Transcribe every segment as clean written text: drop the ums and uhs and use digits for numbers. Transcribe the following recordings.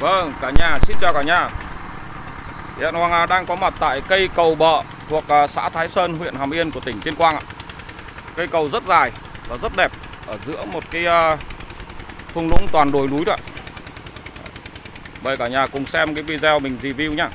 Vâng, cả nhà, xin chào cả nhà. Hiện Hoàng đang có mặt tại cây cầu Bợ thuộc xã Thái Sơn, huyện Hàm Yên của tỉnh Tuyên Quang ạ. Cây cầu rất dài và rất đẹp ở giữa một cái thung lũng toàn đồi núi đó. Mời cả nhà cùng xem cái video mình review nhá.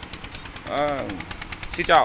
Xin chào.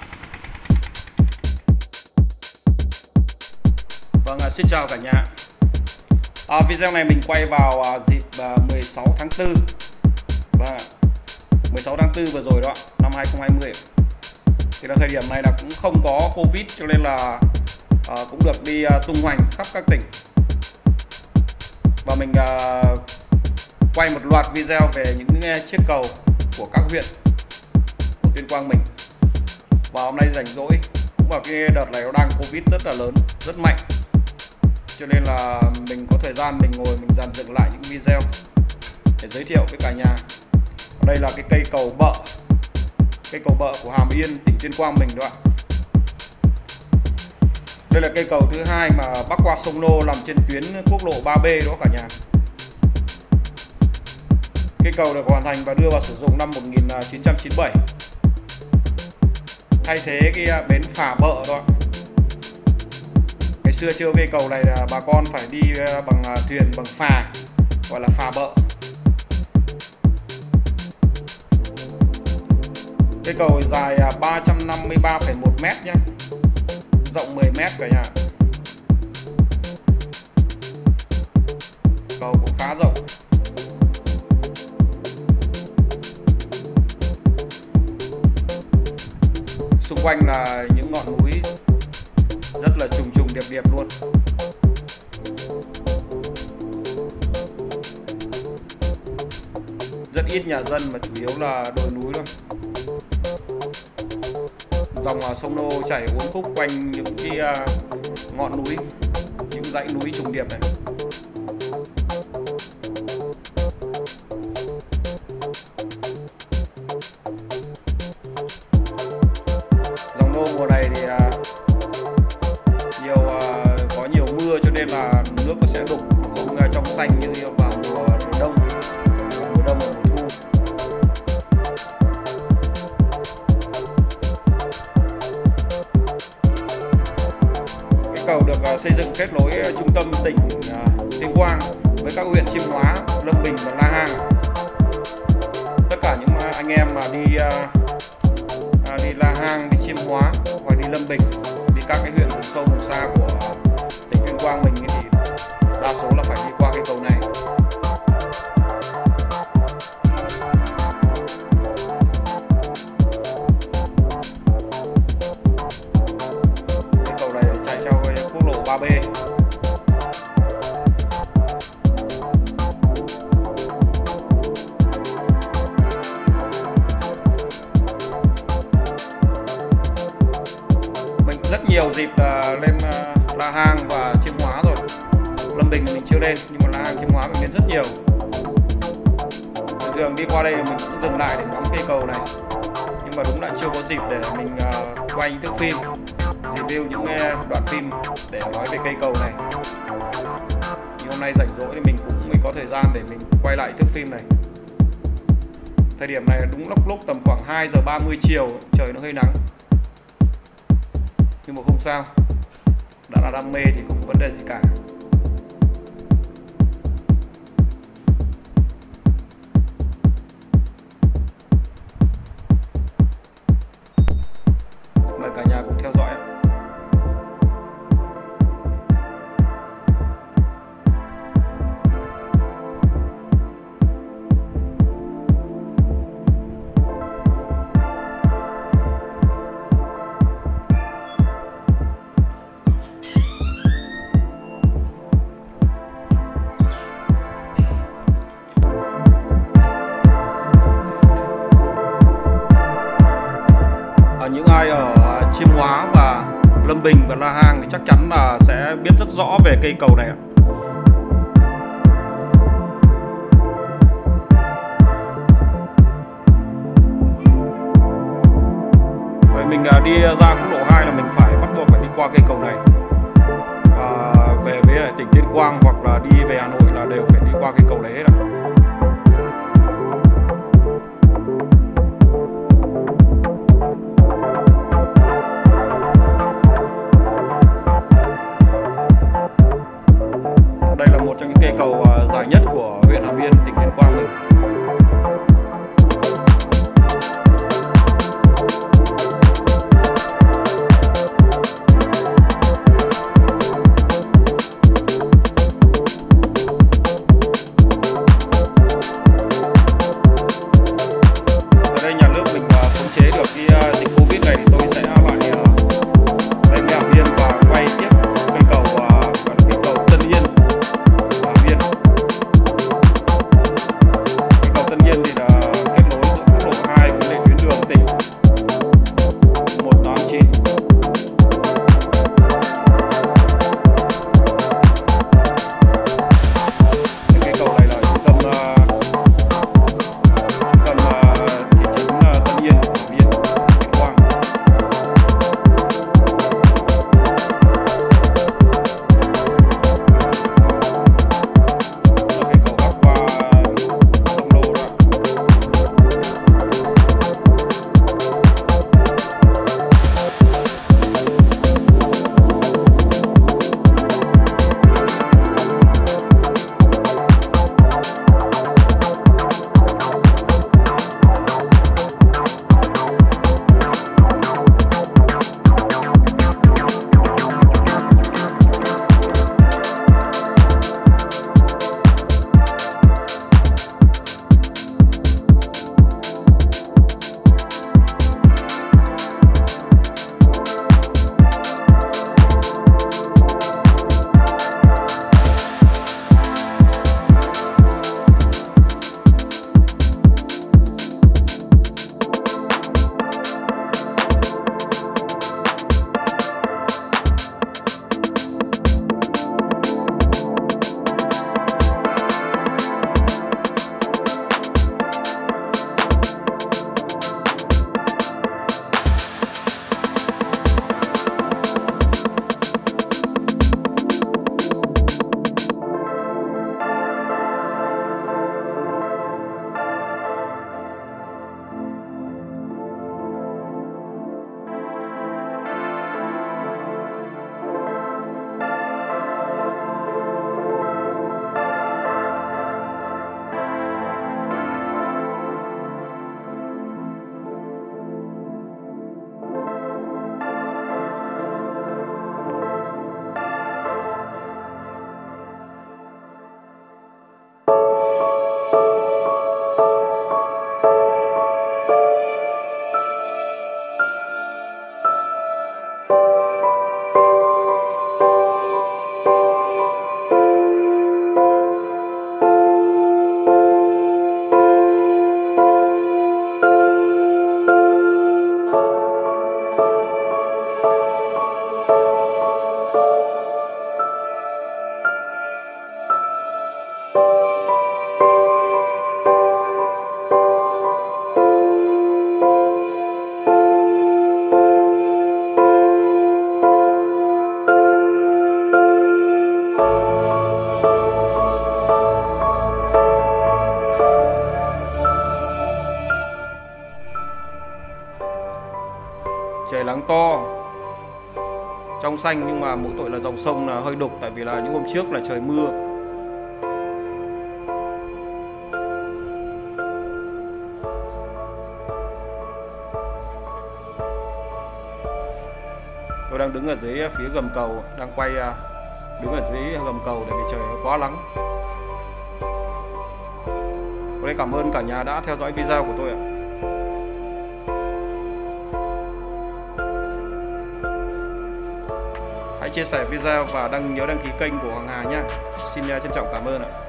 Vâng, xin chào cả nhà. Video này mình quay vào dịp 16 tháng 4. Vâng, 16 tháng 4 vừa rồi đó, năm 2020. Thì là thời điểm này là cũng không có Covid, cho nên là cũng được đi tung hoành khắp các tỉnh. Và mình quay một loạt video về những chiếc cầu của các huyện của Tuyên Quang mình. Và hôm nay rảnh rỗi, cũng vào cái đợt này nó đang Covid rất là lớn, rất mạnh, cho nên là mình có thời gian mình ngồi mình dàn dựng lại những video để giới thiệu với cả nhà. Đây là cái cây cầu Bợ, cây cầu Bợ của Hàm Yên, tỉnh Tuyên Quang mình đó ạ. Đây là cây cầu thứ hai mà bắc qua sông Lô nằm trên tuyến quốc lộ 3B đó cả nhà. Cây cầu được hoàn thành và đưa vào sử dụng năm 1997, thay thế cái bến phà Bợ đó. Ngày xưa chưa cây cầu này là bà con phải đi bằng thuyền, bằng phà, gọi là phà Bợ. Cây cầu dài 353,1 m nhé, rộng 10 m cả nhà. Cầu cũng khá rộng. Xung quanh là những ngọn núi rất là trùng trùng điệp điệp luôn. Rất ít nhà dân mà chủ yếu là đồi núi thôi. Dòng sông Lô chảy uốn khúc quanh những cái ngọn núi, những dãy núi trùng điệp này. Dòng Lô mùa này thì có nhiều mưa, cho nên là nước nó sẽ đục, không trong xanh như vào mùa đông và mùa thu. Cái cầu được xây dựng kết nối trung tâm tỉnh Tuyên Quang với các huyện Chiêm Hóa, Lâm Bình và La Hàng. Tất cả những anh em mà đi La Hàng, đi Chiêm Hóa hoặc đi Lâm Bình, đi các cái huyện vùng sâu vùng xa của tỉnh Tuyên Quang mình thì đa số là phải đi qua cái cầu này. Cái cầu này chạy theo quốc lộ 3B. Mình rất nhiều dịp lên La Hàng và Chiêm Hóa rồi. Lâm Bình mình chưa lên, nhưng mà La Hàng, Chiêm Hóa mình lên rất nhiều. Thường đi qua đây mình cũng dừng lại để ngắm cây cầu này, nhưng mà đúng là chưa có dịp để mình quay những thước phim, review những đoạn phim để nói về cây cầu này. Nhưng hôm nay rảnh rỗi thì mình cũng có thời gian để mình quay lại thước phim này. Thời điểm này đúng lúc tầm khoảng 2 giờ 30 chiều, trời nó hơi nắng, nhưng mà không sao, đã là đam mê thì không có vấn đề gì cả. Mời cả nhà cùng theo dõi. Những ai ở Chiêm Hóa và Lâm Bình và La Hàng thì chắc chắn là sẽ biết rất rõ về cây cầu này ạ. Vậy mình đi ra quốc lộ 2 là mình phải bắt buộc phải đi qua cây cầu này. Về với tỉnh Tuyên Quang hoặc là đi về Hà Nội là đều phải đi qua cái cầu đấy ạ. dài nhất của huyện Hà Miên, tỉnh Tuyên Quang mình. Trời nắng to, trong xanh, nhưng mà mỗi tội là dòng sông là hơi đục, tại vì là những hôm trước là trời mưa. Tôi đang đứng ở dưới phía gầm cầu, đang quay đứng ở dưới gầm cầu tại vì trời quá nắng. Tôi đây cảm ơn cả nhà đã theo dõi video của tôi ạ. Hãy chia sẻ video và nhớ đăng ký kênh của Hoàng Hà nhé. Xin trân trọng cảm ơn ạ.